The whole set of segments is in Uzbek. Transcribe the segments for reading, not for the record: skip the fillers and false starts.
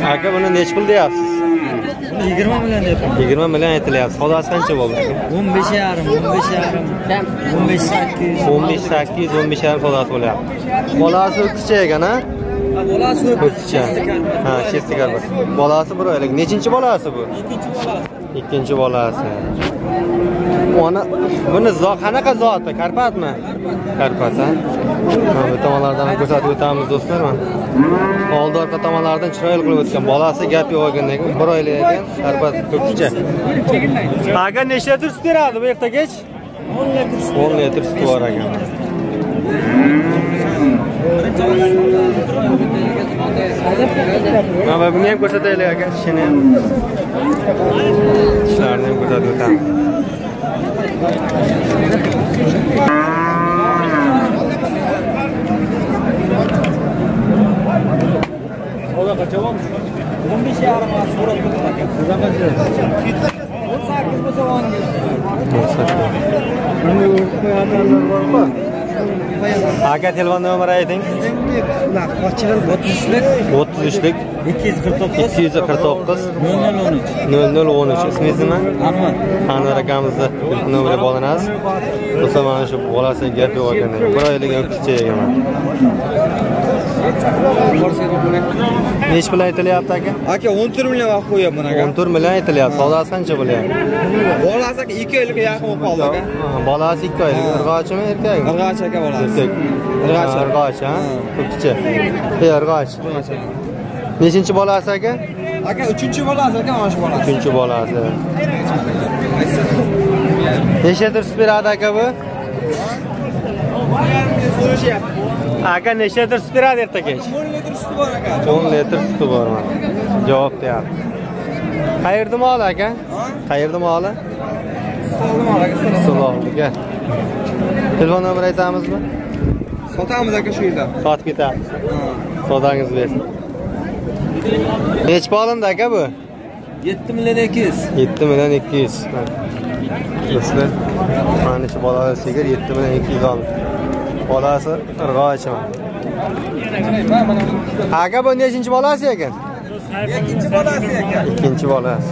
Aka buni nech pul deyapsiz? 20 million deyapman. 20 million aytilyapti. Savdosi qancha bo'ldi? 15,5. 15,800 savdosi bo'lyapti. Bolasi o'qishchi ekan, ha? Bolasi o'qishchi. Ha, chestikar bu. Bolasi 1 oylik. Nechinchi bolasi bu? Ikkinchi bolasi. Buni qanaqa zoti? Karpatmi? Karpat, ha? Bu tomonlardan ko'rsatib o'tamiz do'stlar. Oldi orqa tomonlardan chiroyli qilib o'tgan. Bolasi gap yo'q ekan, 1 oylik ekan. Karpat ko'kcha. Aga nechta tur sut beradi bu ertagach? 10 litr sut bor ekan. Mana buni ham ko'rsataylik aka, ishini ham. Ishlarni ham ko'rsatib o'tamiz. Ola qancha bo'ldi? 15,5 so'rab turdim aka. Sizdan qancha? 18 bo'lsa o'rniga. Buni qo'yganlar bormi? Aka telefon nomeri ayting. Qochig'il 33lik 249 0013. Ismingiz nima? Anvar. Anvar akamizni telefon nomeri bo'linasiz. Bo'lsa mana shu bolasiga gap yo'q ekan. 1 oylik o'qishchi ekan. Nech pul aytilyapti aka? Aka 14 million vaqt qo'yapman aka. 14 million aytilyapti. Savdosi qancha bo'lyapti? Bolasi aka 2 oylikka yaqin bo'lib qoldi aka. Bolasi 2 oylik. Irg'ochimi, erkakmi? Irg'och aka bolasi. Irg'och, ha? O'qishchi. Irg'och. Nechinchi bolasi aka? Aka 3-chi bolasi aka, mana shu bolasi. 3-chi bolasi. Nechta tur sut beradi aka bu? Aka nechta tur sut beradi ertagacha? 10 litr suti bor aka. 10 litr suti bormi? Javob deyapti. Qayerda moli aka? Qayerda moli? Sololdiga. Telefon nomeri aytamizmi? Sotamiz aka shu yerda. Sotib ketamiz. Savdangiz bersin. Nech bo'lindi aka bu? 7 million 200. 7 million 200. Do'stlar, mana shu bolasi sigir 7 million 200 oldi. Bolasi irg'ochmi? Aka bu nechinchi bolasi ekan? Ikkinchi bolasi ekan. Ikkinchi bolasi.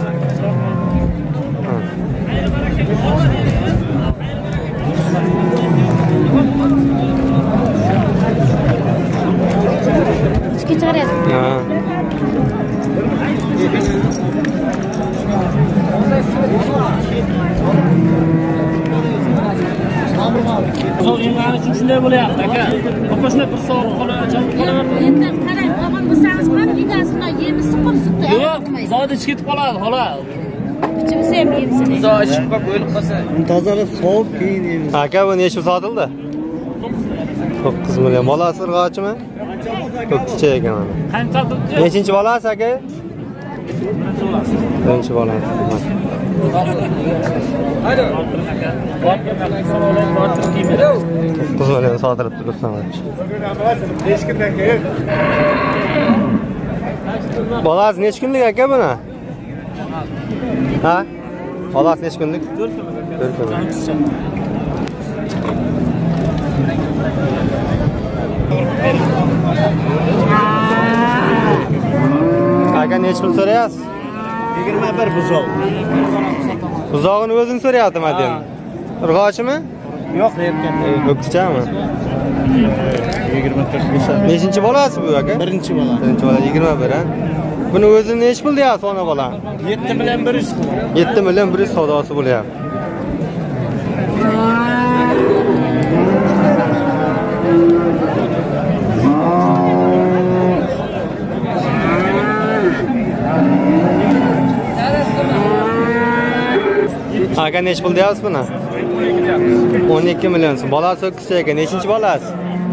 Ichki chiqaryapti. Ha. So'zinglar uchun shunday bo'lyapti aka. Opa shunday bir soat qolaveradi. Endi qarang, og'am bo'lsangiz ham egasini yemiz qolsitdi. Yo'q, zoda ichib ketib qoladi, xolos. Ichimsa ham yemiz. Zoda ichib qolib o'lib qolsa. Tozalab sovib keyin yemiz. Aka bu necha sotildi? 9 million. Bolasi irg'ochimi? Ko'kcha ekan mana. Qancha sotildi? Nechinchi bolasi aka? Birinchi bolasi. Haydi. Kız öyle saldırıp durursan. Bolasi neç günlük aka buna? Ha? Bolasi neç günlük? 4 günlük. Aka neç pul so'rayapsiz? 21 buzoq. Buzog'ini o'zing so'rayapti madem. Irg'ochimi? Yo'q, erkak. O'qishchami? 24. Nechinchi bolasi bu aka? Birinchi bola. Birinchi bola 21 ha. Buni o'zini nech pul deyapsiz ona bola? 7 million 100. 7 million 100 savdosi bo'lyapti. Aka nech pul deyapsiz buni? 12 million so'm. Bolasi o'qishchi ekan. Nechinchi bolasi?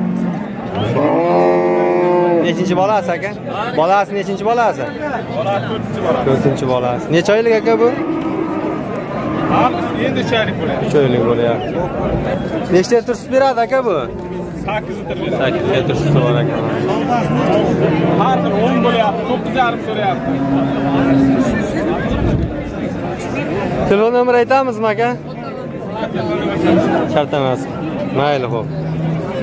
Nechinchi bolasi aka? Bolasi nechinchi bolasi? Bolasi 4-chi bolasi. Necha oylik aka bu? Ha, endi 3 oylik bo'ladi. 3 oylik bo'lyapti. Nechta tur sut beradi aka bu? 8 litr beradi. 8 litr sut bor ekan. Har bir 10 bo'lyapti, 9,5 so'rayapti. Telefon nomeri aytamizmi aka? Shart emas. Mayli, xo'p.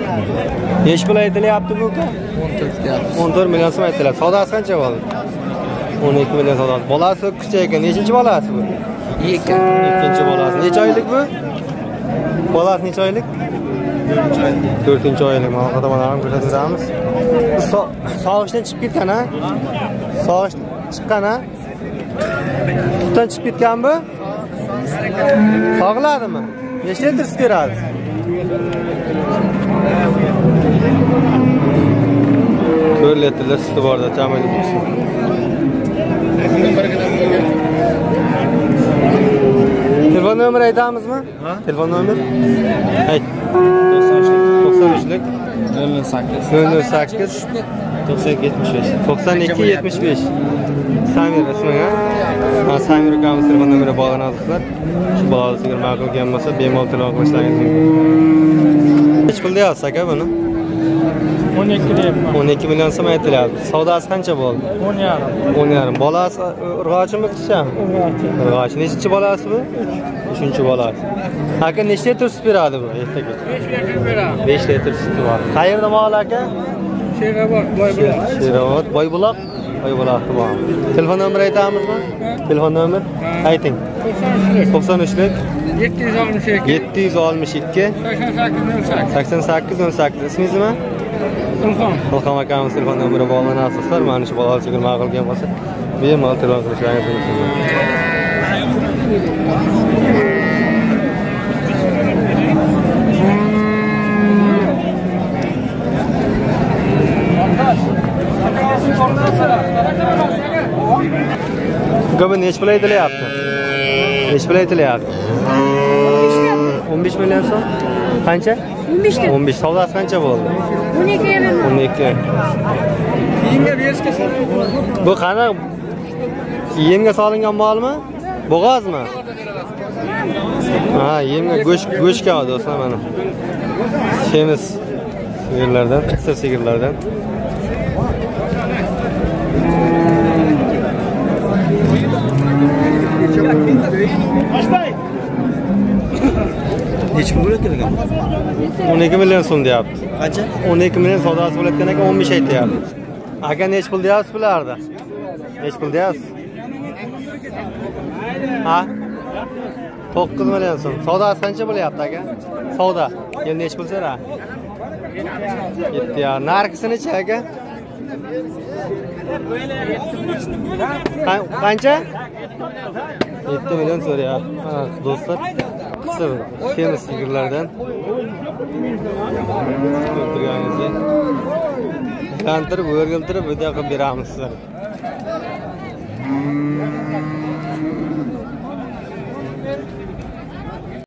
Nech pul aytilyapti bu aka? 14 million so'm aytilyapti. Savdosi qancha bo'ldi? 12 million savdosi. Bolasi kichik ekan. Nechinchi bolasi bu? Ikkinchi bolasi. Necha oylik bu? Bolasi necha oylik? 4-chi oylik. Mana qadamlarni ko'rsatib beramiz. Sog'ishdan chiqib ketgan ha? Sog'ish chiqqan ha? Sutdan chiqib ketgan bu? Sog'iladimi? Nechta litr sut beradi? Böyle litr sütü var da tamam ediyorsun. Telefon numarayı aytamiz mı? Telefon numara? Ayt. 93'lük 008 92 75. Samir ismi ha? Samir ukamız telefon numara bağlanasızlar. Şu balası bir ma'qul kelmasa bemalol telefon qilishlaringiz mumkin. Nech pul deyapsiz aka buni? 12 deyapman. 12 million so'm aytilyapti. Savdosi qancha bo'ldi? 10,5. 10,5. Bolasi urg'ochimi qizchami? Urg'och. Nechinchi bolasi bu? 3-chi bolasi. Aka nechta litr sut beradi bu ertaga? 5 litr beradi. 5 litr suti bor. Qayerda mol aka? Sherobod, Boybuloq. Sherobod, Boybuloq. Boybuloqda bor. Telefon nomer aytamizmi? Telefon nomer ayting. 93'lik 762 762 88 88 ismingiz nima? Ilhom akamiz telefon nomeri bog'lanasizlar. Mana shu bolalar uchun ma'qul kelgan bo'lsa, bemalol telefon qilishlaringiz mumkin. G'amni nech pul aytilyapti? Nech pul aytilyapti? 15 million so'm. Qancha? 15 ta. 15. Savdosi qancha bo'ldi? 12 beraman. 12. Keyinga berishga Bu qana? Yemga solingan molmi? Bo'g'ozmi? Ha, yemga go'shtga do'stlar mana. Semiz sigirlardan, qisir sigirlardan. Nech pul bo'layotgan? 12 million so'm deyapti. Qancha? 12 million savdosi bo'layotgan ekan 15 aytyapti. Aka nech pul deyapsiz bularda? Nech pul deyapsiz? Ha? 9 million so'm. Savdosi qancha bo'lyapti aka? Savdo. Endi nech pul so'ra? 7 ya. Narxi-necha aka? Qancha? 7 million so'rayapti. Ha, do'stlar. Qisir semiz sigirlardan o'tirganingizda lantirib, o'rgiltirib video qilib beramiz sizlarga.